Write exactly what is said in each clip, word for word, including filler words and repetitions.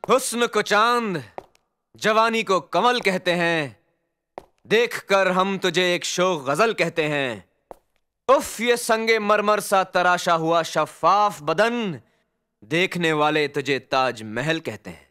हुस्न को चांद, जवानी को कमल कहते हैं, देखकर हम तुझे एक शोख गजल कहते हैं। उफ ये संगे मरमर सा तराशा हुआ शफाफ बदन, देखने वाले तुझे ताज महल कहते हैं।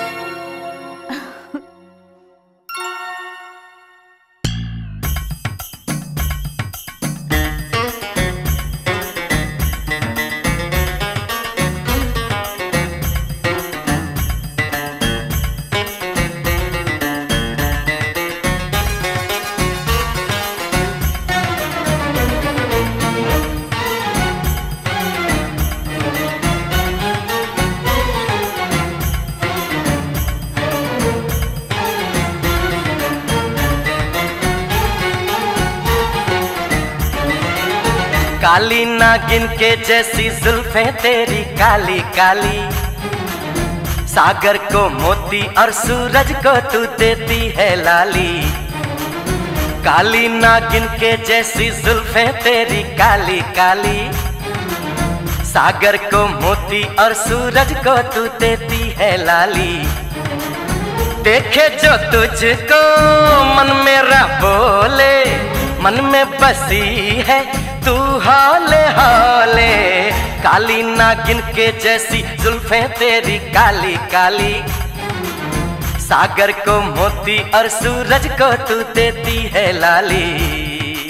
काली नागिन के जैसी जुल्फें तेरी काली काली, सागर को मोती और सूरज को तू देती है लाली। काली नागिन के जैसी जुल्फें तेरी काली काली, सागर को मोती और सूरज को तू देती है लाली। देखे जो तुझको मन मेरा बोले, मन में बसी है तू हाले हाले। काली नागिन के जैसी जुल्फें तेरी काली काली, सागर को मोती और सूरज को तू देती है लाली।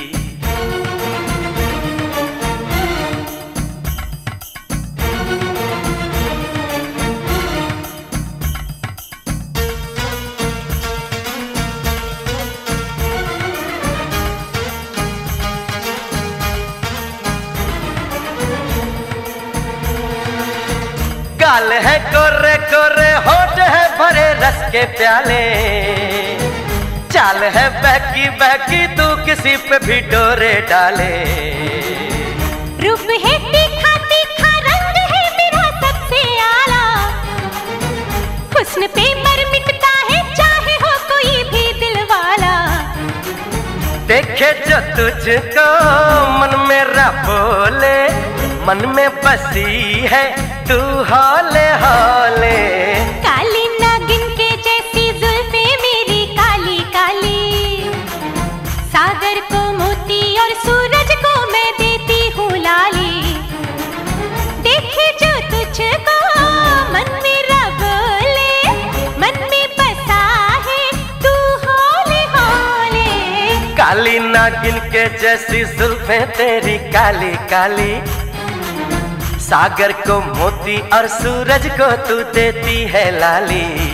गाल है कोरे कोरे, होठ है भरे रस के प्याले, चाल है बहकी बहकी तू किसी पे भी डोरे डाले। रूप है तीखा तीखा, रंग है मेरा सबसे आला, हुस्न पे मर मिटता है चाहे हो कोई भी दिल वाला। देखे जो तुझको मन मेरा बोले, मन में बसी है तू हाले हाले। काली नागिन के जैसी जुल्फें मेरी काली काली, सागर को मोती और सूरज को मैं देती हूँ लाली। देखे जो तुझको मन मेरा बोले, मन में बसा है तू हाले हाले। काली नागिन के जैसी जुल्फें तेरी काली काली, सागर को मोती और सूरज को तू देती है लाली।